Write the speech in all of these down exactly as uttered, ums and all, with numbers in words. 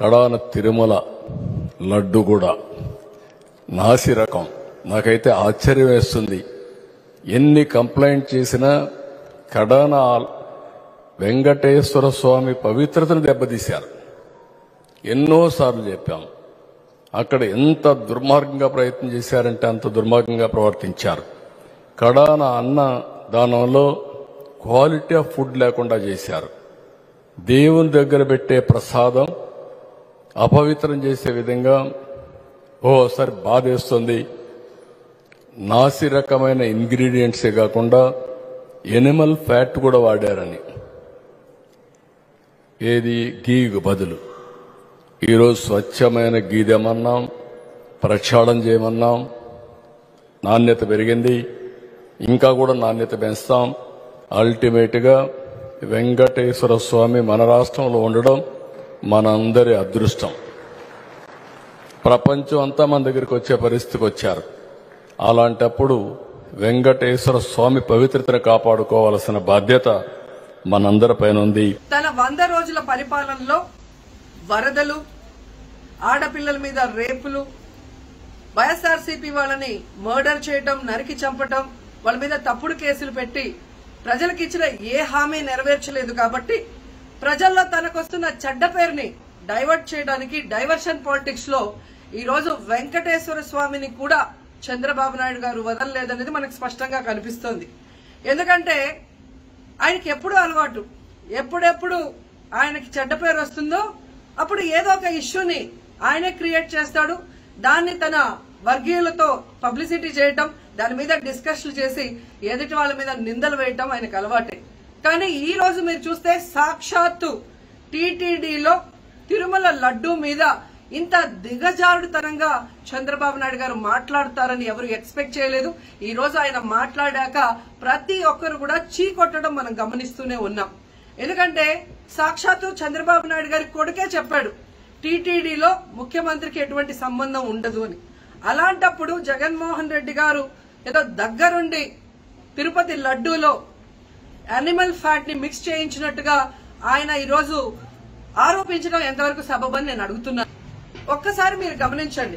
కడాన తిరుమల లడ్డు కూడా నాసి రకం. నాకైతే ఆశ్చర్యం వేస్తుంది. ఎన్ని కంప్లైంట్ చేసినా కడాన వెంకటేశ్వర స్వామి పవిత్రతను దెబ్బతీశారు. ఎన్నోసార్లు చెప్పాం. అక్కడ ఎంత దుర్మార్గంగా ప్రయత్నం చేశారంటే అంత దుర్మార్గంగా ప్రవర్తించారు. కడాన అన్న దానంలో క్వాలిటీ ఆఫ్ ఫుడ్ లేకుండా చేశారు. దేవుని దగ్గర పెట్టే ప్రసాదం అపవిత్రం చేసే విధంగా ఓసారి బాధేస్తుంది. నాసి రకమైన ఇంగ్రీడియంట్సే కాకుండా ఎనిమల్ ఫ్యాట్ కూడా వాడారని, ఏది గీకు బదులు. ఈరోజు స్వచ్ఛమైన గీ తెమన్నాం, ప్రక్షాళన చేయమన్నాం. నాణ్యత పెరిగింది, ఇంకా కూడా నాణ్యత పెంచుతాం. అల్టిమేట్గా వెంకటేశ్వర స్వామి మన రాష్ట్రంలో ఉండడం మనందరి అదృష్టం. ప్రపంచం అంతా మన దగ్గరికి వచ్చే పరిస్థితికి వచ్చారు. అలాంటప్పుడు వెంకటేశ్వర స్వామి పవిత్రతను కాపాడుకోవాల్సిన బాధ్యత మనందరిపైన ఉంది. తన వంద రోజుల పరిపాలనలో వరదలు, ఆడపిల్లల మీద రేపులు, వైఎస్ఆర్సీపీ వాళ్ళని మర్డర్ చేయటం, నరికి చంపటం, వాళ్ళ మీద తప్పుడు కేసులు పెట్టి ప్రజలకు ఇచ్చిన ఏ హామీ నెరవేర్చలేదు. కాబట్టి ప్రజల్లో తనకొస్తున్న చెడ్డ పేరుని డైవర్ట్ చేయడానికి డైవర్షన్ పాలిటిక్స్ లో ఈ రోజు వెంకటేశ్వర స్వామిని కూడా చంద్రబాబు నాయుడు గారు వదలలేదనేది మనకు స్పష్టంగా కనిపిస్తోంది. ఎందుకంటే ఆయనకి ఎప్పుడు అలవాటు, ఎప్పుడెప్పుడు ఆయనకి చెడ్డ పేరు వస్తుందో అప్పుడు ఏదో ఒక ఇష్యూని ఆయనే క్రియేట్ చేస్తాడు. దాన్ని తన వర్గీయులతో పబ్లిసిటీ చేయటం, దాని మీద డిస్కషన్ చేసి ఎదుటి వాళ్ళ మీద నిందలు వేయటం ఆయనకు అలవాటే. కానీ ఈ రోజు మీరు చూస్తే సాక్షాత్తు టీటీడీలో తిరుమల లడ్డూ మీద ఇంత దిగజారుడుతనంగా చంద్రబాబు నాయుడు గారు మాట్లాడతారని ఎవరు ఎక్స్పెక్ట్ చేయలేదు. ఈ రోజు ఆయన మాట్లాడాక ప్రతి ఒక్కరు కూడా చీ కొట్టడం మనం గమనిస్తూనే ఉన్నాం. ఎందుకంటే సాక్షాత్తు చంద్రబాబు నాయుడు గారి కొడుకే చెప్పాడు టీటీడీలో ముఖ్యమంత్రికి ఎటువంటి సంబంధం ఉండదు అని. అలాంటప్పుడు జగన్మోహన్ రెడ్డి గారు ఏదో దగ్గరుండి తిరుపతి లడ్డూలో యానిమల్ ఫ్యాట్ ని మిక్స్ చేయించినట్టుగా ఆయన ఈరోజు ఆరోపించడం ఎంతవరకు సబబని నేను అడుగుతున్నాను. ఒక్కసారి మీరు గమనించండి.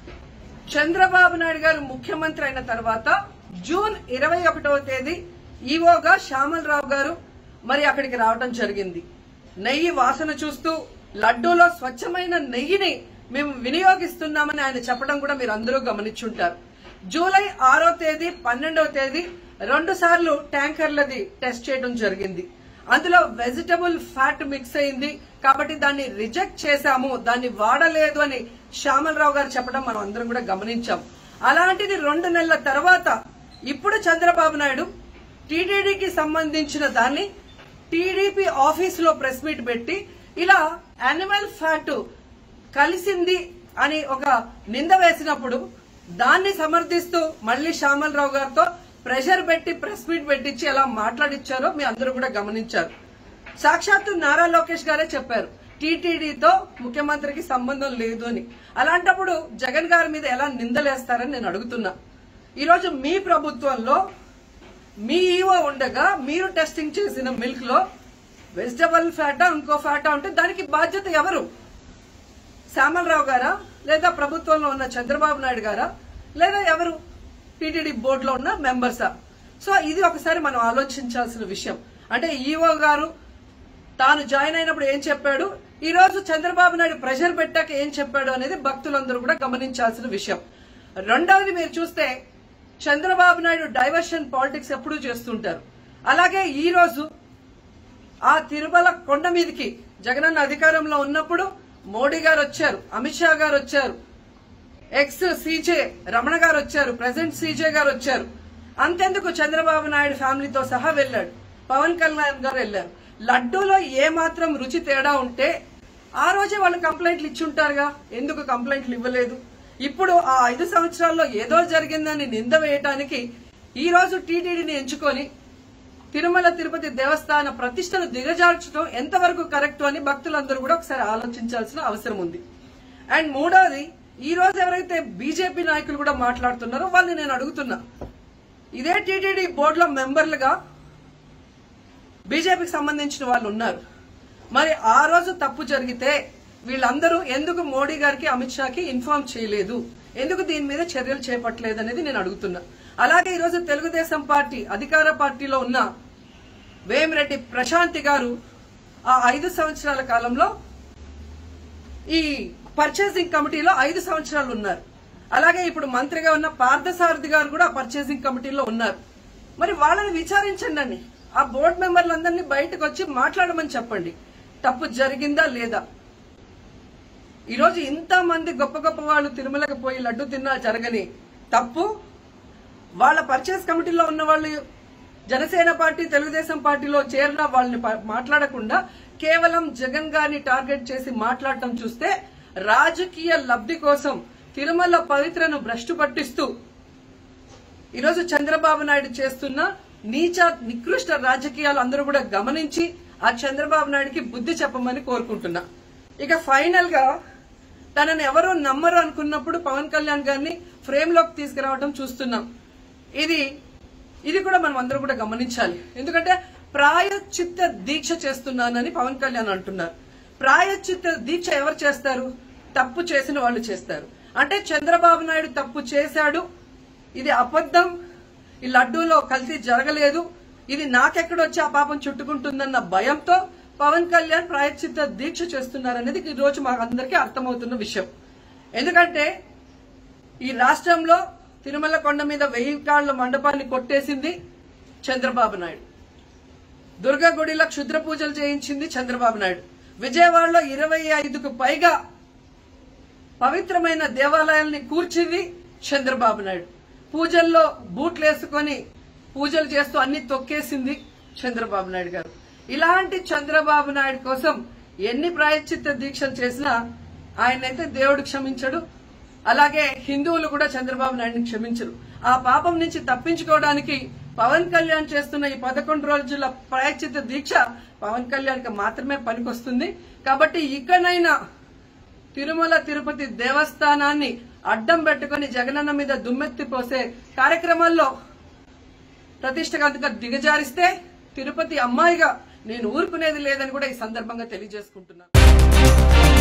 చంద్రబాబు నాయుడు గారు ముఖ్యమంత్రి అయిన తర్వాత జూన్ ఇరవై ఒకటవ తేదీ ఈవోగా శ్యామలరావు గారు మరి అక్కడికి రావడం జరిగింది. నెయ్యి వాసన చూస్తూ లడ్డూలో స్వచ్ఛమైన నెయ్యిని మేము వినియోగిస్తున్నామని ఆయన చెప్పడం కూడా మీరు అందరూ గమనించుంటారు. జూలై ఆరో తేదీ పన్నెండవ తేదీ రెండు సార్లు ట్యాంకర్లది టెస్ట్ చేయడం జరిగింది. అందులో వెజిటబుల్ ఫ్యాట్ మిక్స్ అయింది కాబట్టి దాన్ని రిజెక్ట్ చేశాము, దాన్ని వాడలేదు అని శ్యామలరావు గారు చెప్పడం మనం అందరం కూడా గమనించాం. అలాంటిది రెండు నెలల తర్వాత ఇప్పుడు చంద్రబాబు నాయుడు టీటీడీకి సంబంధించిన దాన్ని టీడీపీ ఆఫీసులో ప్రెస్ మీట్ పెట్టి ఇలా యానిమల్ ఫ్యాట్ కలిసింది అని ఒక నింద వేసినప్పుడు దాన్ని సమర్థిస్తూ మళ్లీ శ్యామలరావు గారితో ప్రెషర్ పెట్టి ప్రెస్ మీట్ పెట్టించి ఎలా మాట్లాడిచ్చారో మీ అందరూ కూడా గమనించారు. సాక్షాత్తు నారా లోకేష్ గారే చెప్పారు టీటీడీతో ముఖ్యమంత్రికి సంబంధం లేదు అని. అలాంటప్పుడు జగన్ గారి మీద ఎలా నిందలేస్తారని నేను అడుగుతున్నా. ఈరోజు మీ ప్రభుత్వంలో మీ ఈవో ఉండగా మీరు టెస్టింగ్ చేసిన మిల్క్ లో వెజిటబుల్ ఫ్యాటా ఇంకో ఫ్యాటా ఉంటే దానికి బాధ్యత ఎవరు? శ్యామలరావు గారా, లేదా ప్రభుత్వంలో ఉన్న చంద్రబాబు నాయుడు గారా, లేదా ఎవరు టీటీడీ బోర్డులో ఉన్న మెంబర్సా? సో ఇది ఒకసారి మనం ఆలోచించాల్సిన విషయం. అంటే ఈవో గారు తాను జాయిన్ అయినప్పుడు ఏం చెప్పాడు, ఈ రోజు చంద్రబాబు నాయుడు ప్రెషర్ పెట్టాక ఏం చెప్పాడు అనేది భక్తులందరూ కూడా గమనించాల్సిన విషయం. రెండవది మీరు చూస్తే చంద్రబాబు నాయుడు డైవర్షన్ పాలిటిక్స్ ఎప్పుడూ చేస్తుంటారు. అలాగే ఈ రోజు ఆ తిరుమల కొండ మీదకి జగనన్న అధికారంలో ఉన్నప్పుడు మోడీ గారు వచ్చారు, అమిత్ షా గారు వచ్చారు, ఎక్స్ సీజే రమణ గారు వచ్చారు, ప్రెసిడెంట్ సీజే గారు వచ్చారు. అంతెందుకు చంద్రబాబు నాయుడు ఫ్యామిలీతో సహా వెళ్లాడు, పవన్ కళ్యాణ్ గారు వెళ్లారు. లడ్డూలో ఏ మాత్రం రుచి తేడా ఉంటే ఆ రోజే వాళ్ళు కంప్లైంట్లు ఇచ్చుంటారుగా, ఎందుకు కంప్లైంట్లు ఇవ్వలేదు? ఇప్పుడు ఆ ఐదు సంవత్సరాల్లో ఏదో జరిగిందని నింద వేయటానికి ఈ రోజు టీటీడీని ఎంచుకొని తిరుమల తిరుపతి దేవస్థాన ప్రతిష్టను దిగజార్చడం ఎంతవరకు కరెక్ట్ అని భక్తులందరూ కూడా ఒకసారి ఆలోచించాల్సిన అవసరం ఉంది. అండ్ మూడోది, ఈ రోజు ఎవరైతే బీజేపీ నాయకులు కూడా మాట్లాడుతున్నారో వాళ్ళని నేను అడుగుతున్నా, ఇదే టీటీడీ బోర్డులో మెంబర్లుగా బీజేపీకి సంబంధించిన వాళ్ళు ఉన్నారు. మరి ఆ రోజు తప్పు జరిగితే వీళ్ళందరూ ఎందుకు మోడీ గారికి అమిత్ షాకి ఇన్ఫార్మ్ చేయలేదు, ఎందుకు దీని మీద చర్యలు చేపట్టలేదు అనేది నేను అడుగుతున్నా. అలాగే ఈరోజు తెలుగుదేశం పార్టీ అధికార పార్టీలో ఉన్న వేమిరెడ్డి ప్రశాంతి గారు ఆ ఐదు సంవత్సరాల కాలంలో ఈ పర్చేసింగ్ కమిటీలో ఐదు సంవత్సరాలు ఉన్నారు. అలాగే ఇప్పుడు మంత్రిగా ఉన్న పార్థసారథి గారు కూడా పర్చేసింగ్ కమిటీలో ఉన్నారు. మరి వాళ్ళని విచారించండి, ఆ బోర్డు మెంబర్లందరినీ బయటకు వచ్చి మాట్లాడమని చెప్పండి. తప్పు జరిగిందా లేదా? ఈరోజు ఇంత మంది గొప్ప గొప్ప వాళ్ళు తిరుమలకు పోయి లడ్డు తిన్నా జరగని తప్పు వాళ్ళ పర్చేస్ కమిటీలో ఉన్న వాళ్ళు జనసేన పార్టీ తెలుగుదేశం పార్టీలో చేరిన వాళ్ళని మాట్లాడకుండా కేవలం జగన్ గారిని టార్గెట్ చేసి మాట్లాడటం చూస్తే రాజకీయ లబ్ధి కోసం తిరుమల పవిత్రను భ్రష్టు పట్టిస్తూ ఈరోజు చంద్రబాబు నాయుడు చేస్తున్న నీచ నికృష్ట రాజకీయాలు అందరూ కూడా గమనించి ఆ చంద్రబాబు నాయుడికి బుద్ధి చెప్పమని కోరుకుంటున్నా. ఇక ఫైనల్ గా తనని ఎవరో నమ్మరు అనుకున్నప్పుడు పవన్ కళ్యాణ్ గారిని ఫ్రేమ్ లోకి తీసుకురావడం చూస్తున్నాం. ఇది ఇది కూడా మనం అందరూ కూడా గమనించాలి. ఎందుకంటే ప్రాయశ్చిత్త దీక్ష చేస్తున్నానని పవన్ కళ్యాణ్ అంటున్నారు. ప్రాయశ్చిత్త దీక్ష ఎవరు చేస్తారు? తప్పు చేసిన వాళ్ళు చేస్తారు. అంటే చంద్రబాబు నాయుడు తప్పు చేశాడు, ఇది అబద్ధం, ఈ లడ్డూలో కల్తీ జరగలేదు, ఇది నాకెక్కడొచ్చి ఆ పాపం చుట్టుకుంటుందన్న భయంతో పవన్ కళ్యాణ్ ప్రాయశ్చిత్త దీక్ష చేస్తున్నారనేది ఈ రోజు మాకు అందరికీ అర్థమవుతున్న విషయం. ఎందుకంటే ఈ రాష్ట్రంలో తిరుమల కొండ మీద వెయ్యి కాళ్ల మండపాన్ని కొట్టేసింది చంద్రబాబు నాయుడు. దుర్గా గుడిలో క్షుద్ర పూజలు చేయించింది చంద్రబాబు నాయుడు. విజయవాడలో ఇరవై ఐదుకు పైగా పవిత్రమైన దేవాలయాల్ని కూర్చింది చంద్రబాబు నాయుడు. పూజల్లో బూట్లు వేసుకొని పూజలు చేస్తూ అన్ని తొక్కేసింది చంద్రబాబు నాయుడు గారు. ఇలాంటి చంద్రబాబు నాయుడు కోసం ఎన్ని ప్రాయశ్చిత్త దీక్షలు చేసినా ఆయనైతే దేవుడు క్షమించడు, అలాగే హిందువులు కూడా చంద్రబాబు నాయుడిని క్షమించరు. ఆ పాపం నుంచి తప్పించుకోవడానికి పవన్ కళ్యాణ్ చేస్తున్న ఈ పదకొండు రోజుల ప్రాయశ్చిత్త దీక్ష పవన్ కళ్యాణ్ కి మాత్రమే పనికొస్తుంది. కాబట్టి ఇకనైనా తిరుమల తిరుపతి దేవస్థానాన్ని అడ్డం పెట్టుకుని జగనన్న మీద దుమ్మెత్తి పోసే కార్యక్రమాల్లో ప్రతిష్టగా దిగజారిస్తే తిరుపతి అమ్మాయిగా నేను ఊరుకునేది లేదని కూడా ఈ సందర్భంగా తెలియజేసుకుంటున్నాను.